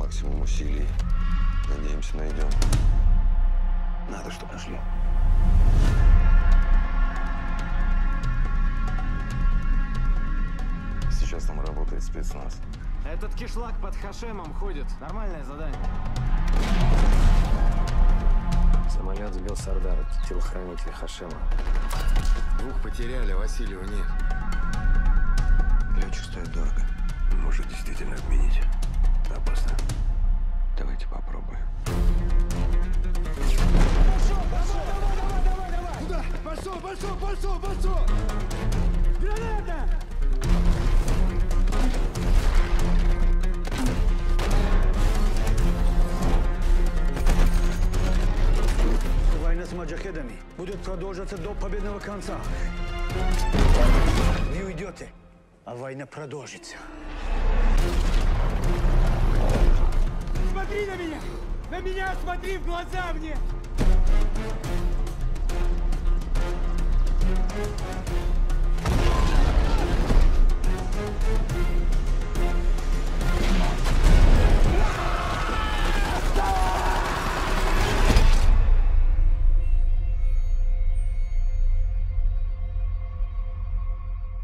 максимум усилий. Надеемся, найдем. Надо, чтобы нашли. Сейчас там работает спецназ. Этот кишлак под Хашемом ходит. Нормальное задание. Самолет сбил Сардара, телохранитель Хашема. 2 потеряли, а Васильева нет. Летчик стоит дорого. Может, действительно отменить. Опасно. Давайте попробуем. Давай! Куда? Пошел! Граната! Война с маджахедами будет продолжаться до победного конца. Вы уйдете, а война продолжится. Смотри на меня! На меня смотри в глаза мне!